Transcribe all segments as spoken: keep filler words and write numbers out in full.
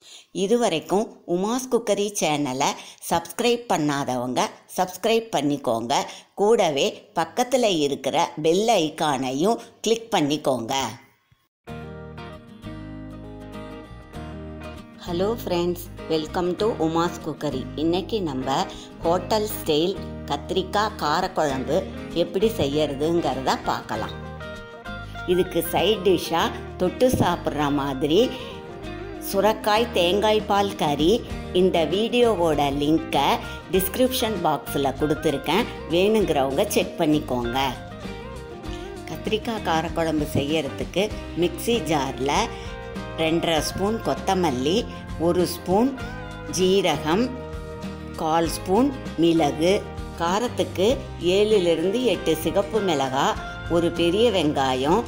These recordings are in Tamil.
இதுவரைக்கும் உமாஸ் குக்கரி சேனலை சப்ஸ்கிரைப் பண்ணாதவங்க சப்ஸ்கிரைப் பண்ணிக்கோங்க. கூடவே பக்கத்தில் இருக்கிற பெல் ஐகானையும் கிளிக் பண்ணிக்கோங்க. Hello friends, welcome to Uma's cookery. இன்றைக்கி நம்ம ஹோட்டல் ஸ்டைல் கத்திரிக்காய் காரக்குழம்பு எப்படி செய்யறதுங்கிறத பார்க்கலாம். இதுக்கு சைட் டிஷ்ஷாக தொட்டு சாப்பிட்ற மாதிரி சுரக்காய் தேங்காய் பால் கறி. இந்த வீடியோவோட லிங்க்கை டிஸ்கிரிப்ஷன் பாக்ஸில் கொடுத்துருக்கேன், வேணுங்கிறவங்க செக் பண்ணிக்கோங்க. கத்திரிக்காய் காரக்குழம்பு செய்யறதுக்கு மிக்ஸி ஜாரில் ரெண்டரை ஸ்பூன் கொத்தமல்லி, ஒரு ஸ்பூன் ஜீரகம், கால் ஸ்பூன் மிளகு, காரத்துக்கு ஏழுலேருந்து எட்டு சிகப்பு மிளகாய், ஒரு பெரிய வெங்காயம்,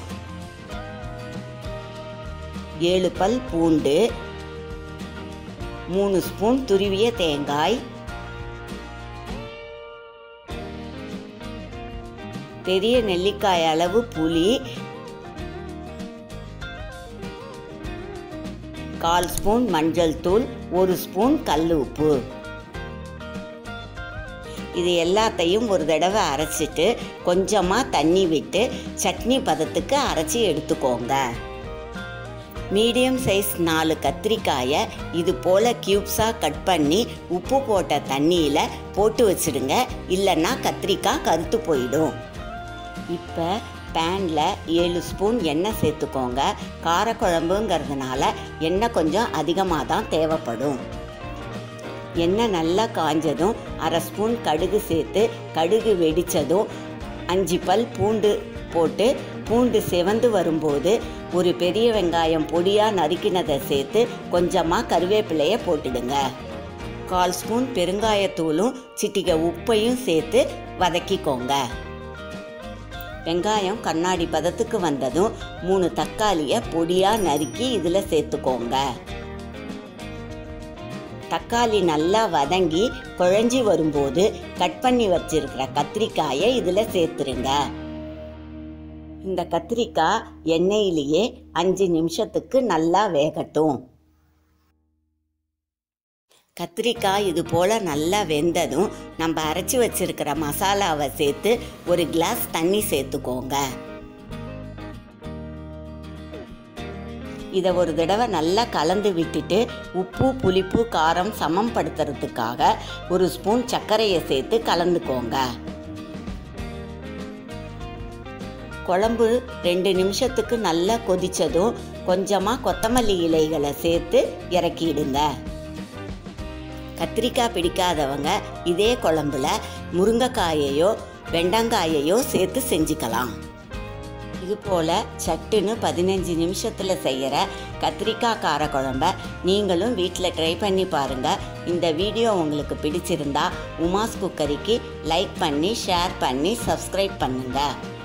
ஏழு பல் பூண்டு, மூணு ஸ்பூன் துருவிய தேங்காய், பெரிய நெல்லிக்காய் அளவு புளி, கால் ஸ்பூன் மஞ்சள் தூள், ஒரு ஸ்பூன் கல் உப்பு. இது எல்லாத்தையும் ஒரு தடவை அரைச்சிட்டு கொஞ்சமாக தண்ணி விட்டு சட்னி பதத்துக்கு அரைச்சி எடுத்துக்கோங்க. மீடியம் சைஸ் நாலு கத்திரிக்காயை இது போல் க்யூப்ஸாக கட் பண்ணி உப்பு போட்ட தண்ணியில் போட்டு வச்சுடுங்க, இல்லைன்னா கத்திரிக்காய் கருத்து போயிடும். இப்போ பேனில் ஏழு ஸ்பூன் எண்ணெய் சேர்த்துக்கோங்க. காரக்குழம்புங்கிறதுனால எண்ணெய் கொஞ்சம் அதிகமாக தான் தேவைப்படும். எண்ணெய் நல்லா காஞ்சதும் அரை ஸ்பூன் கடுகு சேர்த்து, கடுகு வெடித்ததும் அஞ்சு பல் பூண்டு போட்டு, பூண்டு செவந்து வரும்போது ஒரு பெரிய வெங்காயம் பொடியாக நறுக்கினதை சேர்த்து கொஞ்சமாக கருவேப்பிலையை போட்டுடுங்க. கால் ஸ்பூன் பெருங்காயத்தூளும் சிட்டிகை உப்பையும் சேர்த்து வதக்கிக்கோங்க. வெங்காயம் கண்ணாடி பதத்துக்கு வந்ததும் மூணு தக்காளியை பொடியாக நறுக்கி இதில் சேர்த்துக்கோங்க. தக்காளி நல்லா வதங்கி குழஞ்சி வரும்போது கட் பண்ணி வச்சிருக்கிற கத்திரிக்காயை இதில் சேர்த்துருங்க. இந்த கத்திரிக்காய் எண்ணெயிலேயே அஞ்சு நிமிஷத்துக்கு நல்லா வேகட்டும். கத்திரிக்காய் இது போல் நல்லா வெந்ததும் நம்ம அரைச்சி வச்சிருக்கிற மசாலாவை சேர்த்து ஒரு கிளாஸ் தண்ணி சேர்த்துக்கோங்க. இதை ஒரு தடவை நல்லா கலந்து விட்டுட்டு உப்பு புளிப்பு காரம் சமம் படுத்துறதுக்காக ஒரு ஸ்பூன் சர்க்கரையை சேர்த்து கலந்துக்கோங்க. குழம்பு ரெண்டு நிமிஷத்துக்கு நல்லா கொதித்ததும் கொஞ்சமாக கொத்தமல்லி இலைகளை சேர்த்து இறக்கிடுங்க. கத்திரிக்காய் பிடிக்காதவங்க இதே குழம்புல முருங்கைக்காயையோ வெண்டங்காயையோ சேர்த்து செஞ்சுக்கலாம். இது போல் சட்டுன்னு பதினஞ்சு நிமிஷத்தில் செய்கிற கத்திரிக்காய் காரக்குழம்ப நீங்களும் வீட்டில் ட்ரை பண்ணி பாருங்கள். இந்த வீடியோ உங்களுக்கு பிடிச்சிருந்தா உமாஸ் குக்கரிக்கு லைக் பண்ணி ஷேர் பண்ணி சப்ஸ்கிரைப் பண்ணுங்கள்.